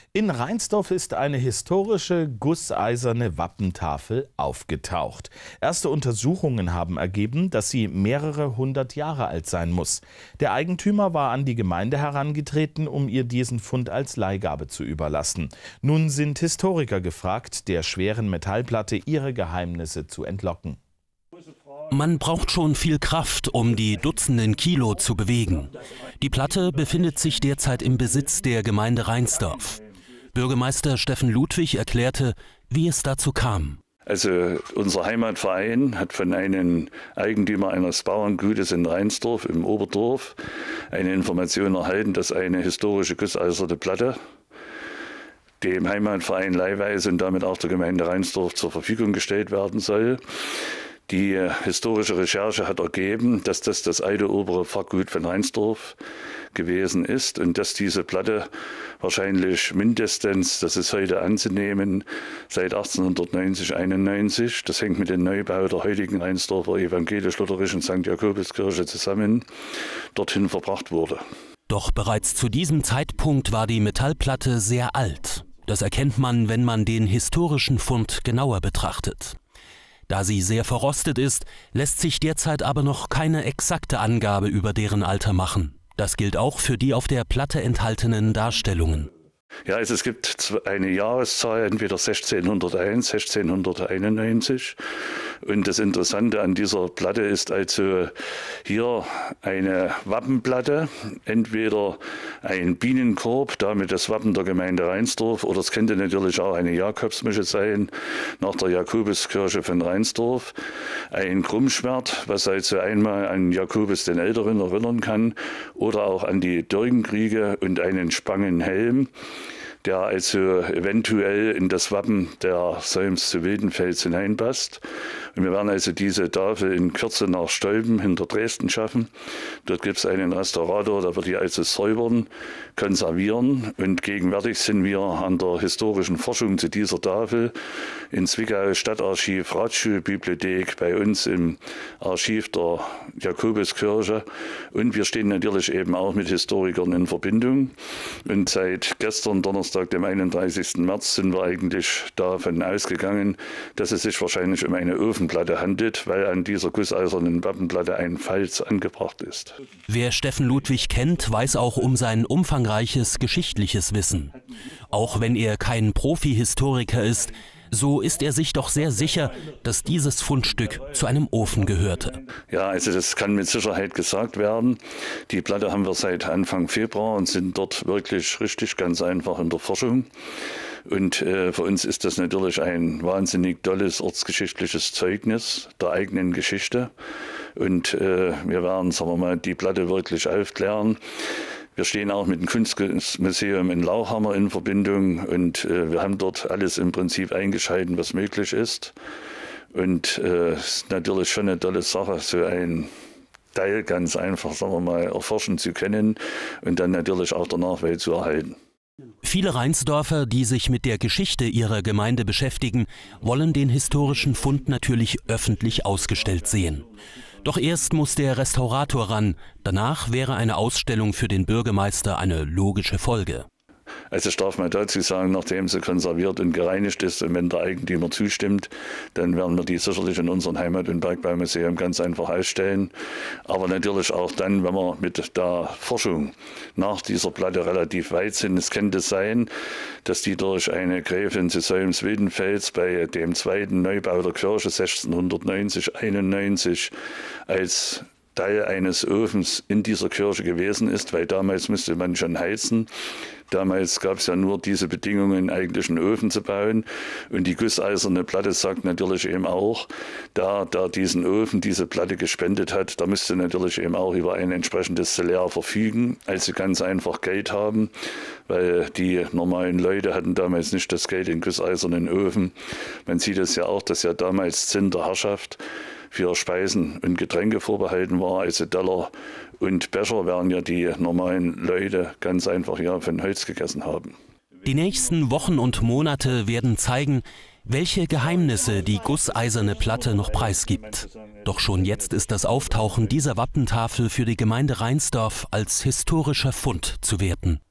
In Reinsdorf ist eine historische gusseiserne Wappentafel aufgetaucht. Erste Untersuchungen haben ergeben, dass sie mehrere hundert Jahre alt sein muss. Der Eigentümer war an die Gemeinde herangetreten, um ihr diesen Fund als Leihgabe zu überlassen. Nun sind Historiker gefragt, der schweren Metallplatte ihre Geheimnisse zu entlocken. Man braucht schon viel Kraft, um die Dutzenden Kilo zu bewegen. Die Platte befindet sich derzeit im Besitz der Gemeinde Reinsdorf. Bürgermeister Steffen Ludwig erklärte, wie es dazu kam. Also unser Heimatverein hat von einem Eigentümer eines Bauerngutes in Reinsdorf im Oberdorf eine Information erhalten, dass eine historische gusseiserne Platte dem Heimatverein leihweise und damit auch der Gemeinde Reinsdorf zur Verfügung gestellt werden soll. Die historische Recherche hat ergeben, dass das alte obere Pfarrgut von Reinsdorf gewesen ist und dass diese Platte wahrscheinlich mindestens, das ist heute anzunehmen, seit 1890/91, das hängt mit dem Neubau der heutigen Reinsdorfer evangelisch-lutherischen St. Jakobus-Kirche zusammen, dorthin verbracht wurde. Doch bereits zu diesem Zeitpunkt war die Metallplatte sehr alt. Das erkennt man, wenn man den historischen Fund genauer betrachtet. Da sie sehr verrostet ist, lässt sich derzeit aber noch keine exakte Angabe über deren Alter machen. Das gilt auch für die auf der Platte enthaltenen Darstellungen. Ja, also es gibt eine Jahreszahl, entweder 1601, 1691. Und das Interessante an dieser Platte ist also hier eine Wappenplatte, entweder ein Bienenkorb, damit das Wappen der Gemeinde Reinsdorf, oder es könnte natürlich auch eine Jakobsmuschel sein, nach der Jakobuskirche von Reinsdorf, ein Krummschwert, was also einmal an Jakobus den Älteren erinnern kann, oder auch an die Dörgenkriege und einen Spangenhelm, der also eventuell in das Wappen der Solms zu Wildenfels hineinpasst. Und wir werden also diese Tafel in Kürze nach Stolpen hinter Dresden schaffen. Dort gibt es einen Restaurator, der wird die also säubern, konservieren. Und gegenwärtig sind wir an der historischen Forschung zu dieser Tafel in Zwickau, Stadtarchiv, Ratsschulbibliothek, bei uns im Archiv der Jakobuskirche. Und wir stehen natürlich eben auch mit Historikern in Verbindung. Und seit gestern, Donnerstag, dem 31. März, sind wir eigentlich davon ausgegangen, dass es sich wahrscheinlich um eine Ofenplatte handelt, weil an dieser gusseisernen Wappenplatte ein Falz angebracht ist. Wer Steffen Ludwig kennt, weiß auch um sein umfangreiches geschichtliches Wissen. Auch wenn er kein Profi-Historiker ist, so ist er sich doch sehr sicher, dass dieses Fundstück zu einem Ofen gehörte. Ja, also das kann mit Sicherheit gesagt werden. Die Platte haben wir seit Anfang Februar und sind dort wirklich richtig ganz einfach in der Forschung. Und für uns ist das natürlich ein wahnsinnig tolles ortsgeschichtliches Zeugnis der eigenen Geschichte. Und wir werden, sagen wir mal, die Platte wirklich aufklären. Wir stehen auch mit dem Kunstmuseum in Lauchhammer in Verbindung und wir haben dort alles im Prinzip eingeschaltet, was möglich ist. Und es ist natürlich schon eine tolle Sache, so ein Teil ganz einfach, sagen wir mal, erforschen zu können und dann natürlich auch der Nachweis zu erhalten. Viele Reinsdorfer, die sich mit der Geschichte ihrer Gemeinde beschäftigen, wollen den historischen Fund natürlich öffentlich ausgestellt sehen. Doch erst muss der Restaurator ran, danach wäre eine Ausstellung für den Bürgermeister eine logische Folge. Also ich darf mal dazu sagen, nachdem sie konserviert und gereinigt ist und wenn der Eigentümer zustimmt, dann werden wir die sicherlich in unserem Heimat- und Bergbaumuseum ganz einfach ausstellen. Aber natürlich auch dann, wenn wir mit der Forschung nach dieser Platte relativ weit sind. Es könnte sein, dass die durch eine Gräfin zu Solms-Wildenfels bei dem zweiten Neubau der Kirche 1690/91 als Teil eines Ofens in dieser Kirche gewesen ist, weil damals musste man schon heizen. Damals gab es ja nur diese Bedingungen, eigentlich einen Ofen zu bauen. Und die gusseiserne Platte sagt natürlich eben auch, da diesen Ofen, diese Platte gespendet hat, da müsste natürlich eben auch über ein entsprechendes Salär verfügen, also ganz einfach Geld haben, weil die normalen Leute hatten damals nicht das Geld in gusseisernen Ofen. Man sieht es ja auch, dass ja damals Zinn der Herrschaft für Speisen und Getränke vorbehalten war, also Teller und Becher werden ja die normalen Leute ganz einfach ja von Holz gegessen haben. Die nächsten Wochen und Monate werden zeigen, welche Geheimnisse die gusseiserne Platte noch preisgibt. Doch schon jetzt ist das Auftauchen dieser Wappentafel für die Gemeinde Reinsdorf als historischer Fund zu werten.